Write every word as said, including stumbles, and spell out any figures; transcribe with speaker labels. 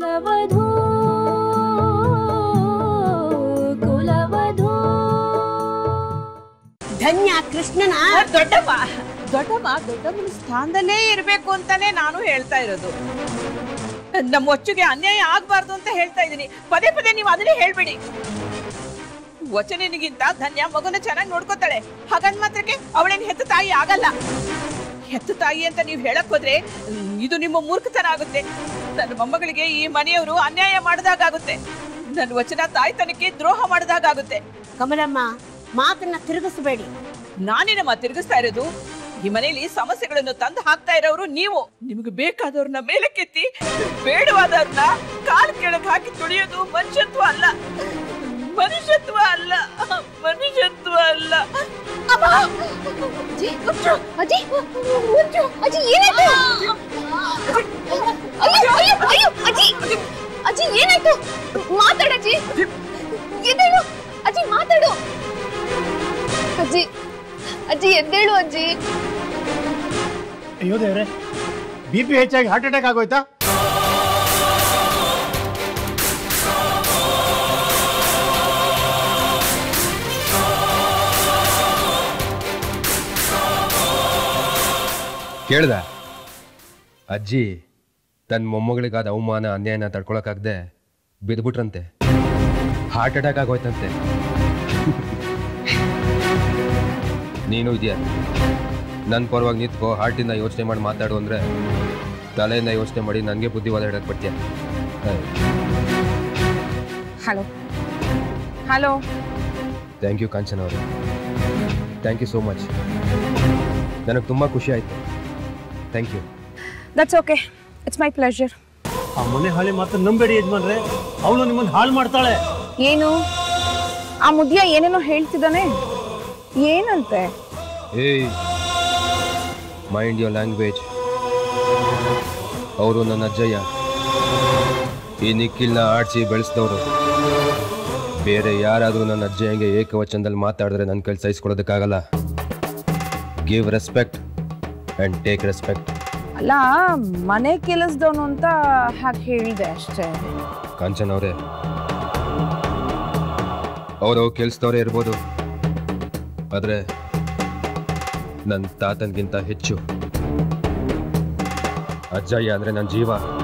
Speaker 1: ಕುಲವಧೂ ಕುಲವಧೂ
Speaker 2: ಧನ್ಯ ಕೃಷ್ಣನ
Speaker 3: ದೊಡ್ಡಮ್ಮ ದೊಡ್ಡಮ್ಮ ದೊಡ್ಡಮ್ಮನ ಸ್ಥಾನದಲ್ಲೇ ಇರಬೇಕು ಅಂತಾನೆ ನಾನು ಹೇಳ್ತಾ ಇರೋದು. ನಮ್ಮ ಒಚ್ಚಿಗೆ ಅನ್ಯಾಯ ಆಗ್ಬಾರ್ದು ಅಂತ ಹೇಳ್ತಾ ಇದ್ದೀನಿ. ಪದೇ ಪದೇ ನೀವು ಅದನ್ನೇ ಹೇಳ್ಬೇಡಿ. ವಚನಿಗಿಂತ ಧನ್ಯ ಮಗುನ ಚೆನ್ನಾಗಿ ನೋಡ್ಕೋತಾಳೆ. ಹಾಗಂದ್ ಮಾತ್ರಕ್ಕೆ ಅವಳೇನು ಹೆತ್ತ ತಾಯಿ ಆಗಲ್ಲ. ಹೆತ್ತ ತಾಯಿ ಅಂತ ನೀವು ಹೇಳಕ್ ಹೋದ್ರೆ ಇದು ನಿಮ್ಮ ಮೂರ್ಖತನ ಆಗುತ್ತೆ. ನನ್ನ ಮೊಮ್ಮಗಳಿಗೆ ಈ ಮನೆಯವರು ಅನ್ಯಾಯ ಮಾಡಿದಾಗುತ್ತೆ. ನನ್ನ ವಚನ ತಾಯ್ತನಕ್ಕೆ ದ್ರೋಹ ಮಾಡಿದಾಗುತ್ತೆ.
Speaker 2: ಕಮಲಮ್ಮ, ಮಾತನ್ನ ತಿರುಗಿಸಬೇಡಿ.
Speaker 3: ನಾನೇನಮ್ಮ ತಿರುಗಿಸ್ತಾ ಇರೋದು? ಈ ಮನೆಯಲ್ಲಿ ಸಮಸ್ಯೆಗಳನ್ನು ತಂದು ಹಾಕ್ತಾ ಇರೋರು ನೀವು. ನಿಮ್ಗೆ ಬೇಕಾದವ್ರನ್ನ ಮೇಲೆ ಕೆತ್ತಿ ಬೇಡವಾದವ್ರನ್ನ ಕಾಲು ಕೆಳಗೆ ಹಾಕಿ ತುಳಿಯೋದು ಮನುಷ್ಯತ್ವ ಅಲ್ಲ. ಮನುಷ್ಯತ್ವ ಅಲ್ಲ ಮನುಷ್ಯತ್ವ ಅಲ್ಲ.
Speaker 1: ಅಜ್ಜಿ ಏನಾಯ್ತು? ಮಾತಾಡಜ್ಜಿ, ಎದ್ದೇಳು ಅಜ್ಜಿ, ಮಾತಾಡು ಅಜ್ಜಿ. ಅಜ್ಜಿ ಎದ್ದೇಳು ಅಜ್ಜಿ.
Speaker 4: ಅಯ್ಯೋ ದೇವ್ರೆ, ಬಿ ಪಿ ಹೆಚ್ಚಾಗಿ ಹಾರ್ಟ್ ಅಟ್ಯಾಕ್ ಆಗೋಯ್ತಾ?
Speaker 5: ಕೇಳ್ದ ಅಜ್ಜಿ ತನ್ನ ಮೊಮ್ಮಗಳಿಗಾದ ಅವಮಾನ ಅನ್ಯಾಯನ ತಡ್ಕೊಳಕ್ಕಾಗದೆ ಬಿದ್ಬಿಟ್ರಂತೆ. Heart attack ಆಗೋಯ್ತಂತೆ. ನೀನು ಇದೆಯಾ ನನ್ನ ಪರವಾಗಿ ನಿಂತ್ಕೋ, ಹಾರ್ಟಿಂದ ಯೋಚನೆ ಮಾಡಿ ಮಾತಾಡು ಅಂದರೆ ತಲೆಯಿಂದ ಯೋಚನೆ ಮಾಡಿ ನನಗೆ ಬುದ್ಧಿವಾದ ಹೇಳಕ್ಕೆ ಬರ್ತೀಯ.
Speaker 3: Hello hello
Speaker 5: thank you Kanchana ಅವರು, ಥ್ಯಾಂಕ್ ಯು ಸೋ ಮಚ್. ನನಗೆ ತುಂಬ ಖುಷಿ ಆಯಿತು. Thank you.
Speaker 3: That's okay, it's my pleasure.
Speaker 4: ಆ ಮನೆ ಹಾಳಿ ಮಾತ್ರ ನಂಬೇಡಿ ಯಜಮಾನ್ರೆ, ಅವಳು ನಿಮ್ಮನ್ನು ಹಾಳು ಮಾಡ್ತಾಳೆ.
Speaker 3: ಏನು ಆ ಮುದ್ಯ ಏನೇನೋ ಹೇಳ್ತಿದ್ದಾನೆ? ಏನಂತೆ?
Speaker 5: ಏಯ್, ಮೈಂಡ್ ಯೋರ್ ಲ್ಯಾಂಗ್ವೇಜ್. ಅವರು ನನ್ನ ಅಜ್ಜಯ್ಯ. ಈ ನಿಖಿಲ್ನ ಆಡಿಸಿ ಬೆಳೆಸಿದವರು. ಬೇರೆ ಯಾರಾದರೂ ನನ್ನ ಅಜ್ಜಯ್ಯಂಗೆ ಏಕವಚನದಲ್ಲಿ ಮಾತಾಡಿದ್ರೆ ನನ್ನ ಕೈಲಿ ಸಹಿಸ್ಕೊಡೋದಕ್ಕಾಗಲ್ಲ. Give respect and take respect.
Speaker 3: ಅಲ್ಲ, ಮನೆ ಕೆಲಸದವನು ಅಂತ ಹಾಗೆ ಹೇಳಿದೆ ಅಷ್ಟೇ.
Speaker 5: ಕಾಂಚನ್ ಅವರೇ, ಅವರು ಕೆಲಸದವರೇ ಇರ್ಬೋದು, ಆದರೆ ನನ್ನ ತಾತನಿಗಿಂತ ಹೆಚ್ಚು ಅಜ್ಜಯ್ಯ ಅಂದರೆ ನನ್ನ ಜೀವ.